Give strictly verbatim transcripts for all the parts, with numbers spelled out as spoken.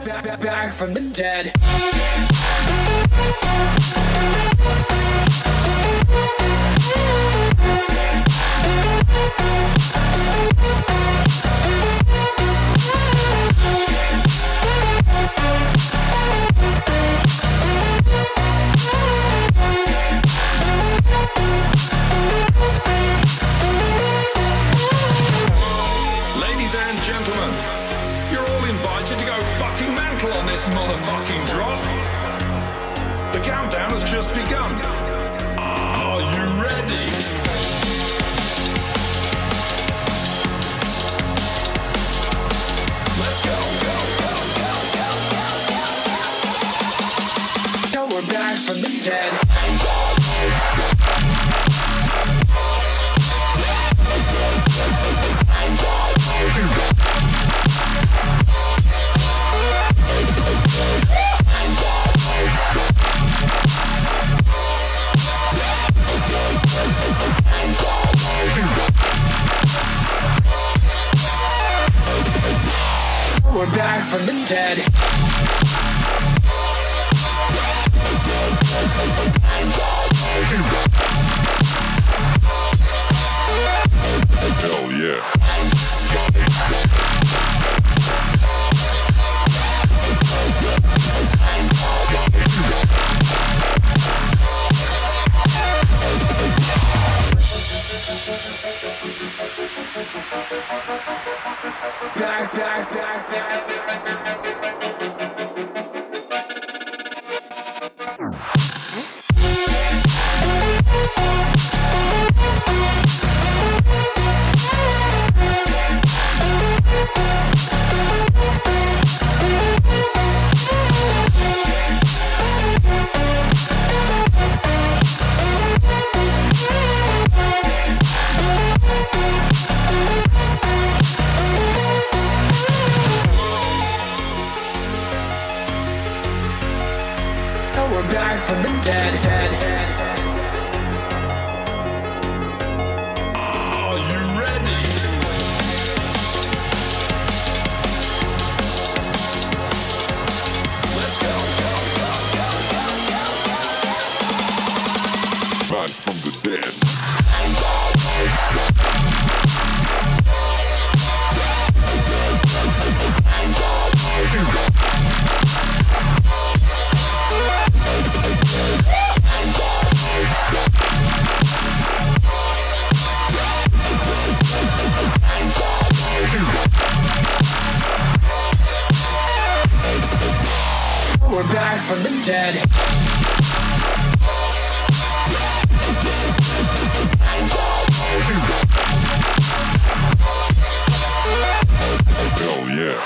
back, back from the dead. Ladies and gentlemen, you're all invited to go fucking mental on this motherfucking drop. The countdown has just begun. Are you ready? Let's go, go, go, go, go, go, go. So we're back from the dead. We're back from the dead. Hell yeah. Back, back, back, back. We're back from the dead, dead, dead. Are you ready? Let's go, go, go, go, go, go, go. Back from the dead. We're back from the dead. Hell yeah.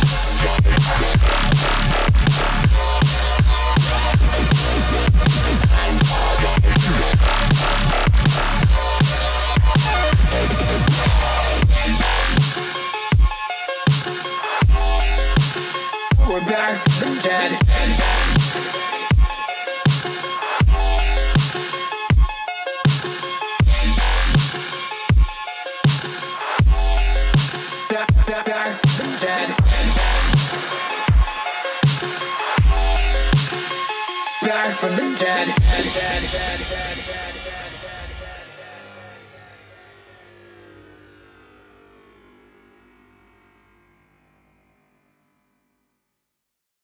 We're back from the dead. Back, back, back from the dead. Back from the dead. Dead, dead, dead, dead, dead.